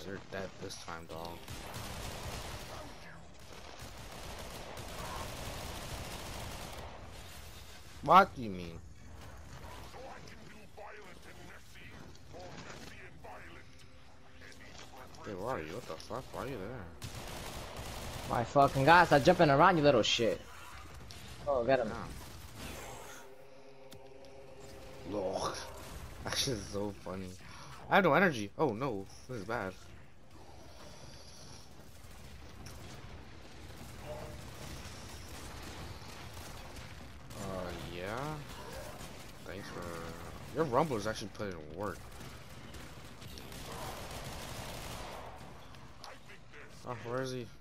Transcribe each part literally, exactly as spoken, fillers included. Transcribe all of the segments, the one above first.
you're dead this time, dog. What do you mean? Hey, where are you? What the fuck? Why are you there? My fucking god, stop jumping around, you little shit. Oh, get him. Lol. That shit is so funny. I have no energy. Oh no, this is bad. Uh, yeah. Thanks for... Your rumble is actually putting in work. Oh, where is he?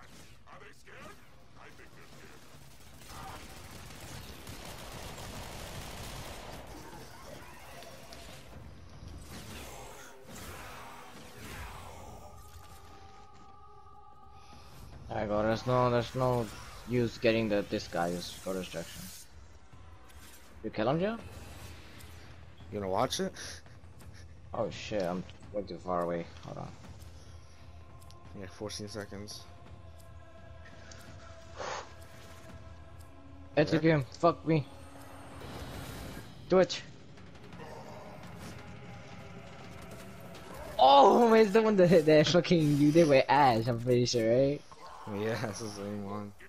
Alright, go. There's no, there's no use getting the this guy. Just go to destruction. You kill him, Joe? You gonna watch it? Oh shit, I'm way too far away. Hold on. Yeah, fourteen seconds. Execute him. Fuck me. Do it. Oh, it's the one that that fucking you did with Ash. I'm pretty sure, right? Yeah, it's the same one.